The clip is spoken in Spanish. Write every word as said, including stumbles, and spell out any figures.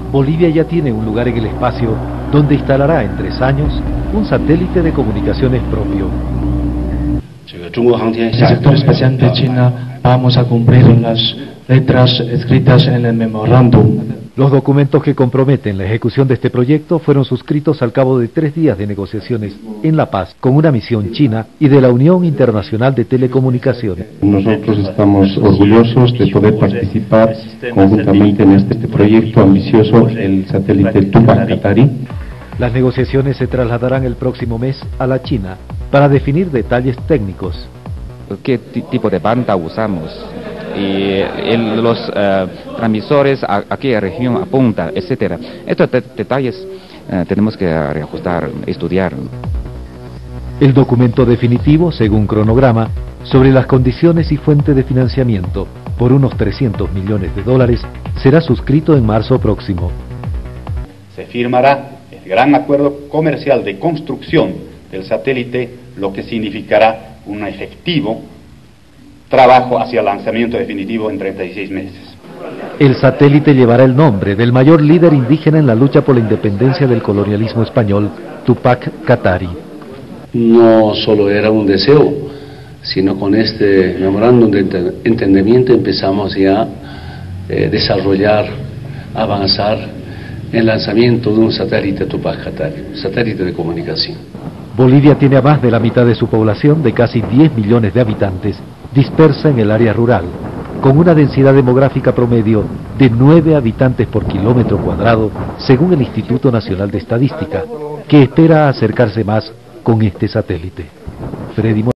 Bolivia ya tiene un lugar en el espacio donde instalará en tres años un satélite de comunicaciones propio. El sector espacial de China vamos a cumplir las letras escritas en el memorándum. Los documentos que comprometen la ejecución de este proyecto fueron suscritos al cabo de tres días de negociaciones en La Paz con una misión china y de la Unión Internacional de Telecomunicaciones. Nosotros estamos orgullosos de poder participar conjuntamente en este proyecto ambicioso, el satélite Tupac Katari. Las negociaciones se trasladarán el próximo mes a la China para definir detalles técnicos. ¿Qué tipo de banda usamos? Y el, los uh, transmisores a, a qué región apunta, etcétera. Estos de, detalles uh, tenemos que reajustar, estudiar. El documento definitivo, según cronograma, sobre las condiciones y fuente de financiamiento por unos trescientos millones de dólares, será suscrito en marzo próximo. Se firmará el gran acuerdo comercial de construcción del satélite, lo que significará un efectivo trabajo hacia el lanzamiento definitivo en treinta y seis meses. El satélite llevará el nombre del mayor líder indígena en la lucha por la independencia del colonialismo español, Tupac Katari. No solo era un deseo, sino con este memorándum de entendimiento empezamos ya a eh, desarrollar, avanzar en el lanzamiento de un satélite Tupac Katari, un satélite de comunicación. Bolivia tiene a más de la mitad de su población, de casi diez millones de habitantes, dispersa en el área rural, con una densidad demográfica promedio de nueve habitantes por kilómetro cuadrado, según el Instituto Nacional de Estadística, que espera acercarse más con este satélite. Freddy